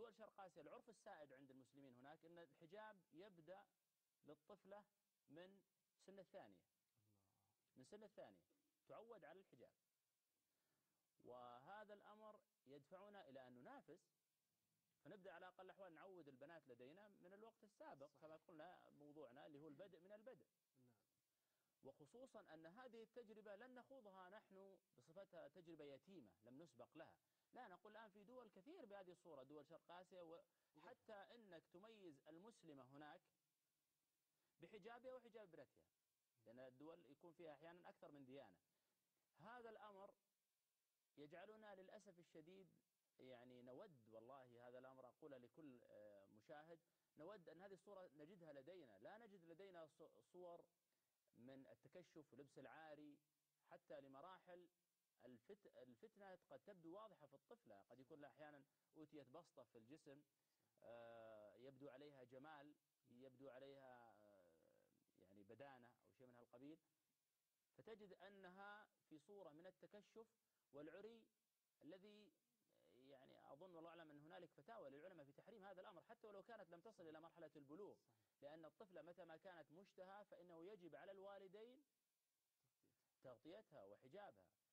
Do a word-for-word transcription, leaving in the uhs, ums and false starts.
دول شرق آسيا العرف السائد عند المسلمين هناك أن الحجاب يبدأ للطفلة من سن الثانية، من سن الثانية تعود على الحجاب. وهذا الأمر يدفعنا إلى أن ننافس، فنبدأ على أقل الأحوال نعود البنات لدينا من الوقت السابق. صحيح. كما قلنا موضوعنا اللي هو البدء من البدء. نعم. وخصوصا أن هذه التجربة لن نخوضها نحن بصفتها تجربة يتيمة لم نسبق لها، لا، نقول الآن في دول كثير بهذه الصورة، دول شرق آسيا، وحتى أنك تميز المسلمة هناك بحجابها وحجاب ابنتها، لأن الدول يكون فيها أحيانا أكثر من ديانة. هذا الأمر يجعلنا للأسف الشديد يعني نود، والله هذا الأمر أقوله لكل مشاهد، نود أن هذه الصورة نجدها لدينا، لا نجد لدينا صور من التكشف ولبس العاري حتى لمراحل الفت... الفتنة قد تبدو واضحة في الطفلة، قد يكون لها أحيانا أوتيت بسطة في الجسم، آه يبدو عليها جمال، يبدو عليها آه يعني بدانة أو شيء من هالقبيل، فتجد أنها في صورة من التكشف والعري الذي يعني أظن والله أعلم أن هنالك فتاوى للعلماء في تحريم هذا الأمر حتى ولو كانت لم تصل إلى مرحلة البلوغ. صحيح. لأن الطفلة متى ما كانت مشتهى فإنه يجب على الوالدين تغطيتها وحجابها.